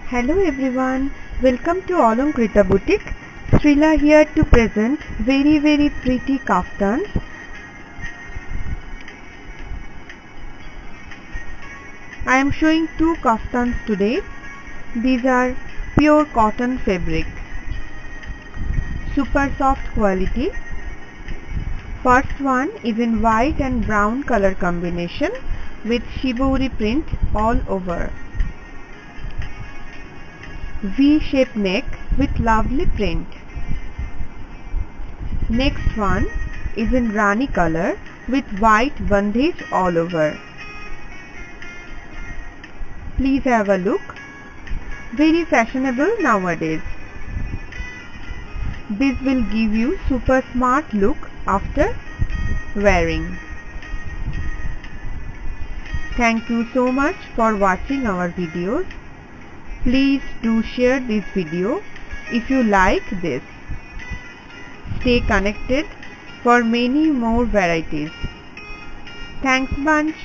Hello everyone, welcome to Alamkrita Boutique. Srila here to present very pretty kaftans. I am showing two kaftans today. These are pure cotton fabric, super soft quality. First one is in white and brown color combination with shibori print all over. V-shaped neck with lovely print. Next one is in Rani color with white bandage all over. Please have a look. Very fashionable nowadays. This will give you super smart look after wearing. Thank you so much for watching our videos. Please do share this video if you like this. Stay connected for many more varieties. Thanks bunch.